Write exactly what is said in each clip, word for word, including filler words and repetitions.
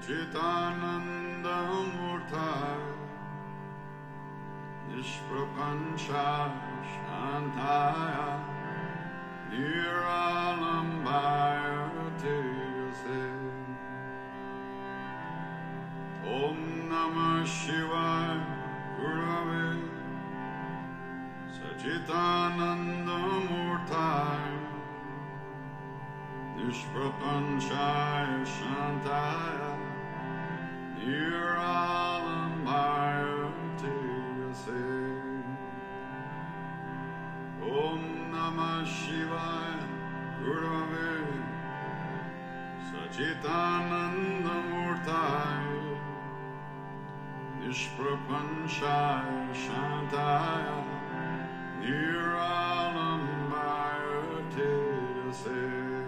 Sachitananda Murtaya Nishprapancha Shantaya Niralambaya Tejase Om Namah Shivaya Gurave Sachitananda Murtaya Nishprapanchaya Shantaya Niralambaya Tejase Om Namah Shivaya Gurave Sachitananda Murtaya Nishprapanchaya Shantaya Niralambaya Tejase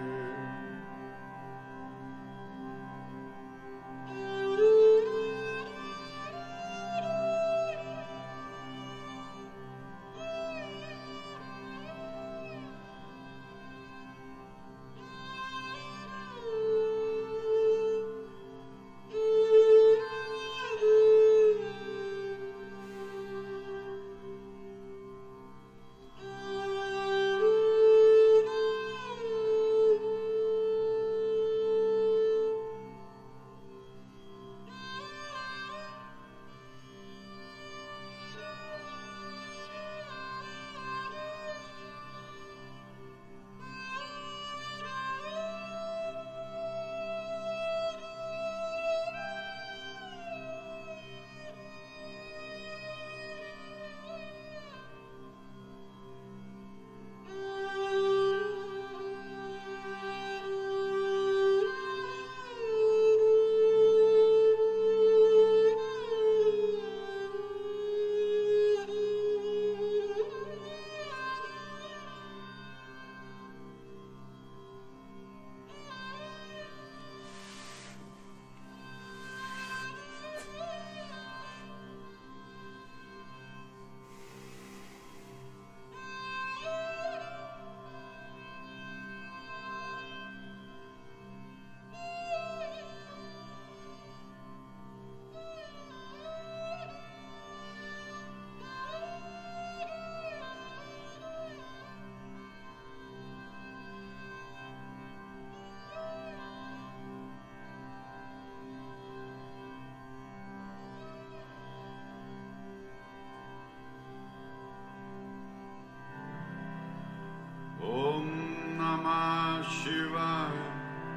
Shivaya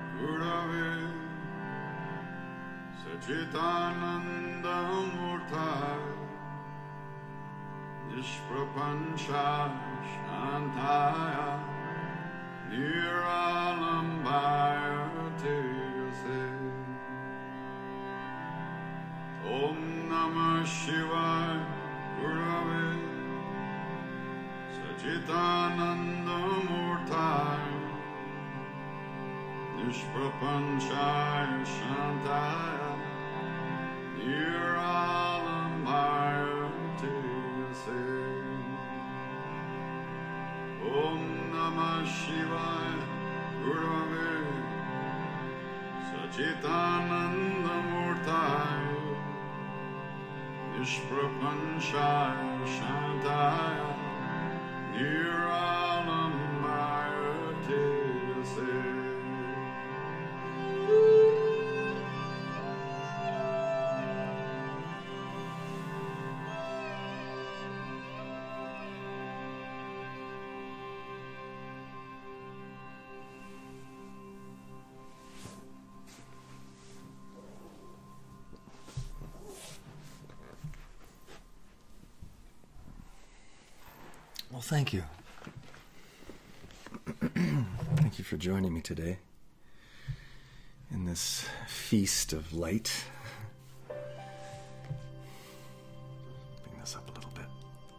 Gurave Sachitananda Murtaya Nishprapanchaya Shantaya Niralambaya Tejase Om Namah Shivaya Gurave Sachitananda Murtaya Nishprapanchaya Shantaya Niralambaya Tejase Om Namah Shivaya Gurave Sachitananda Murtaya Nishprapanchaya Shantaya Niralambaya Tejase Well, thank you. Thank you for joining me today in this feast of light. Bring this up a little bit.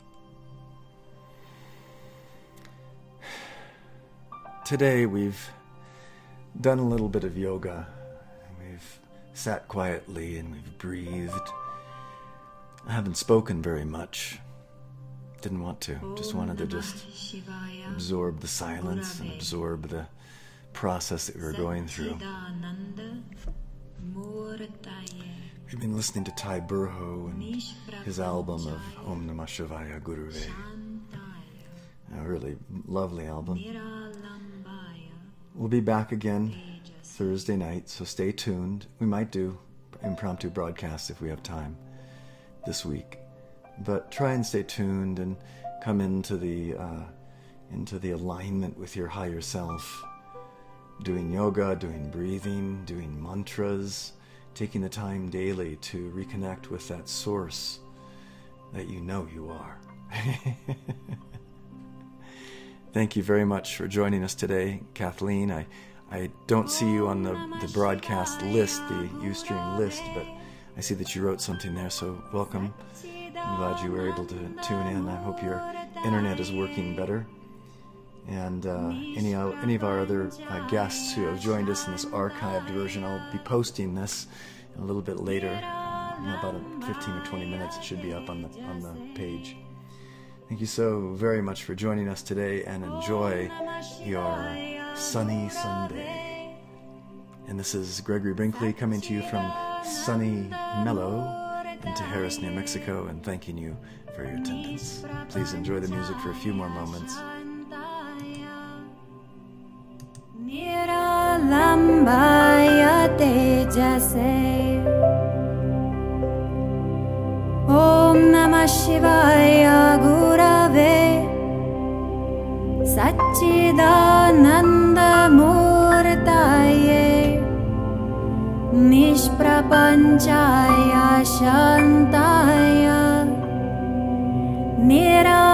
Today we've done a little bit of yoga, and we've sat quietly and we've breathed. I haven't spoken very much. Didn't want to. Just wanted to just absorb the silence and absorb the process that we were going through. We've been listening to Ty Burho and his album of Om Namah Shivaya Guruve. A really lovely album. We'll be back again Thursday night, so stay tuned. We might do impromptu broadcasts if we have time this week. But try and stay tuned and come into the uh, into the alignment with your higher self. Doing yoga, doing breathing, doing mantras, taking the time daily to reconnect with that source that you know you are. Thank you very much for joining us today, Kathleen. I, I don't see you on the, the broadcast list, the Ustream list, but I see that you wrote something there, so welcome. I'm glad you were able to tune in. I hope your internet is working better. And uh, any, uh, any of our other uh, guests who have joined us in this archived version, I'll be posting this a little bit later. In about fifteen or twenty minutes, it should be up on the, on the page. Thank you so very much for joining us today, and enjoy your sunny Sunday. And this is Gregory Brinkley coming to you from sunny Mellow in Tijeras, New Mexico, and thanking you for your attendance. Please enjoy the music for a few more moments. Niralambaya tejase Om Namah Shivaya Gurave Satchidananda Murtaye Nishprapanchaya Shantaya Nira